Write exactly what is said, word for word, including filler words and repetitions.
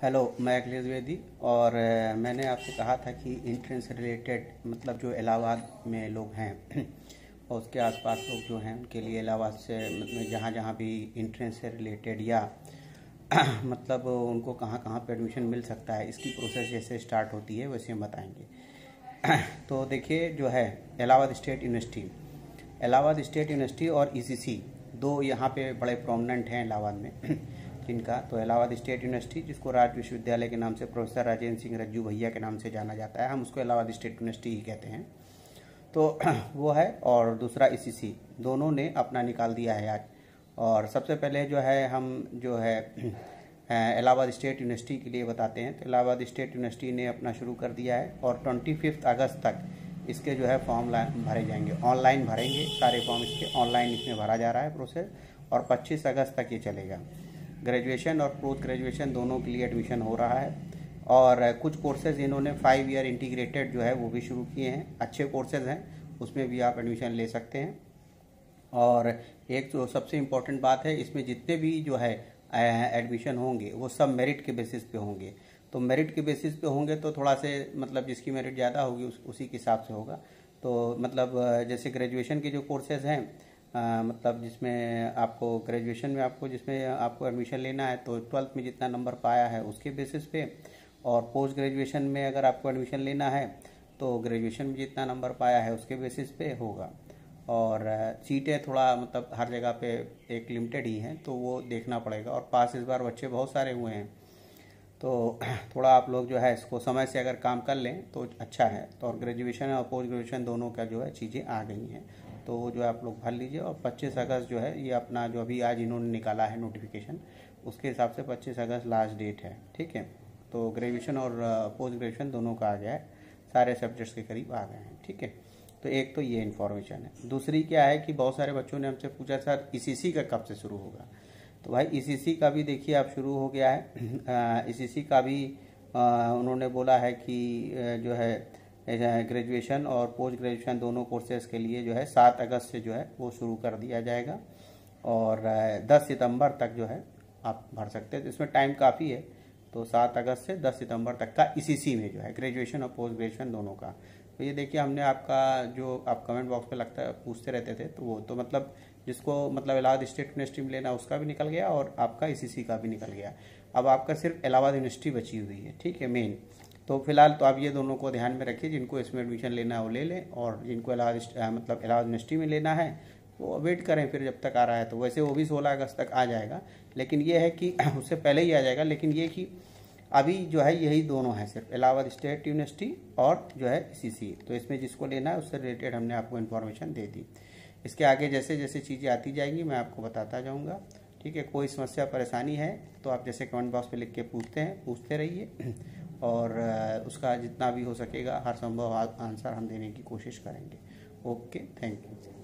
Hello, मैं अखिलेश द्विवेदी। और अ, मैंने आपसे कहा था कि इंट्रेंस से रिलेटेड मतलब जो इलाहाबाद में लोग हैं और उसके आसपास लोग जो हैं उनके लिए इलाहाबाद से मतलब जहाँ जहाँ भी इंट्रेंस से रिलेटेड या मतलब उनको कहाँ कहाँ पे एडमिशन मिल सकता है, इसकी प्रोसेस जैसे स्टार्ट होती है वैसे हम बताएंगे। तो देखिए, जो है Allahabad state university Allahabad state university और ईसीसी दो यहाँ पे बड़े प्रोमिनेंट हैं इलाहाबाद में जिनका। तो इलाहाबाद स्टेट यूनिवर्सिटी, जिसको राज्य विश्वविद्यालय के नाम से प्रोफेसर राजेंद्र सिंह रज्जू भैया के नाम से जाना जाता है, हम उसको इलाहाबाद स्टेट यूनिवर्सिटी ही कहते हैं। तो वो है, और दूसरा ईसीसी, दोनों ने अपना निकाल दिया है आज। और सबसे पहले जो है हम जो है इलाहाबाद स्टेट यूनिवर्सिटी के लिए बताते हैं। तो इलाहाबाद स्टेट यूनिवर्सिटी ने अपना शुरू कर दिया है और ट्वेंटी फिफ्थ अगस्त तक इसके जो है फॉर्म भरे जाएंगे, ऑनलाइन भरेंगे सारे फॉर्म इसके, ऑनलाइन इसमें भरा जा रहा है प्रोसेस। और पच्चीस अगस्त तक ये चलेगा। ग्रेजुएशन और पोस्ट ग्रेजुएशन दोनों के लिए एडमिशन हो रहा है। और कुछ कोर्सेज इन्होंने फाइव ईयर इंटीग्रेटेड जो है वो भी शुरू किए हैं, अच्छे कोर्सेज हैं, उसमें भी आप एडमिशन ले सकते हैं। और एक जो सबसे इम्पोर्टेंट बात है, इसमें जितने भी जो है एडमिशन होंगे वो सब मेरिट के बेसिस पे होंगे। तो मेरिट के बेसिस पे होंगे तो थोड़ा से मतलब जिसकी मेरिट ज़्यादा होगी उस, उसी के हिसाब से होगा। तो मतलब जैसे ग्रेजुएशन के जो कोर्सेज हैं, आ, मतलब जिसमें आपको ग्रेजुएशन में आपको जिसमें आपको एडमिशन लेना है तो ट्वेल्थ में जितना नंबर पाया है उसके बेसिस पे। और पोस्ट ग्रेजुएशन में अगर आपको एडमिशन लेना है तो ग्रेजुएशन में जितना नंबर पाया है उसके बेसिस पे होगा। और सीटें थोड़ा मतलब हर जगह पे एक लिमिटेड ही हैं, तो वो देखना पड़ेगा। और पास इस बार बच्चे बहुत सारे हुए हैं, तो थोड़ा आप लोग जो है इसको समय से अगर काम कर लें तो अच्छा है। तो और ग्रेजुएशन और पोस्ट ग्रेजुएशन दोनों का जो है चीज़ें आ गई हैं, तो वो जो है आप लोग भर लीजिए। और पच्चीस अगस्त जो है ये अपना जो अभी आज इन्होंने निकाला है नोटिफिकेशन, उसके हिसाब से पच्चीस अगस्त लास्ट डेट है, ठीक है। तो ग्रेजुएशन और पोस्ट ग्रेजुएशन दोनों का आ गया है, सारे सब्जेक्ट्स के करीब आ गए हैं, ठीक है। तो एक तो ये इन्फॉर्मेशन है। दूसरी क्या है कि बहुत सारे बच्चों ने हमसे पूछा सर ईसीसी का कब से शुरू होगा। तो भाई ईसीसी का भी देखिए आप शुरू हो गया है। ईसीसी का भी आ, उन्होंने बोला है कि जो है ग्रेजुएशन और पोस्ट ग्रेजुएशन दोनों कोर्सेज के लिए जो है सात अगस्त से जो है वो शुरू कर दिया जाएगा। और दस सितंबर तक जो है आप भर सकते हैं, तो इसमें टाइम काफ़ी है। तो सात अगस्त से दस सितंबर तक का ईसीसी में जो है ग्रेजुएशन और पोस्ट ग्रेजुएशन दोनों का। तो ये देखिए, हमने आपका जो आप कमेंट बॉक्स पे लगता है पूछते रहते थे, तो वो तो मतलब जिसको मतलब इलाहाबाद स्टेट यूनिवर्सिटी में लेना उसका भी निकल गया और आपका ईसीसी का भी निकल गया। अब आपका सिर्फ इलाहाबाद यूनिवर्सिटी बची हुई है, ठीक है, मेन। तो फिलहाल तो आप ये दोनों को ध्यान में रखिए, जिनको इसमें एडमिशन लेना है वो ले लें, और जिनको इलाहाबाद मतलब इलाहाबाद यूनिवर्सिटी में लेना है वो वेट करें फिर जब तक आ रहा है। तो वैसे वो भी सोलह अगस्त तक आ जाएगा, लेकिन ये है कि उससे पहले ही आ जाएगा। लेकिन ये कि अभी जो है यही दोनों हैं, सिर्फ इलाहाबाद स्टेट यूनिवर्सिटी और जो है ईसीसी। तो इसमें जिसको लेना है उससे रिलेटेड हमने आपको इन्फॉर्मेशन दे दी। इसके आगे जैसे जैसे चीज़ें आती जाएंगी मैं आपको बताता जाऊंगा, ठीक है। कोई समस्या परेशानी है तो आप जैसे कमेंट बॉक्स पे लिख के पूछते हैं पूछते रहिए, और उसका जितना भी हो सकेगा हर संभव आंसर हम देने की कोशिश करेंगे। Okay, thank you.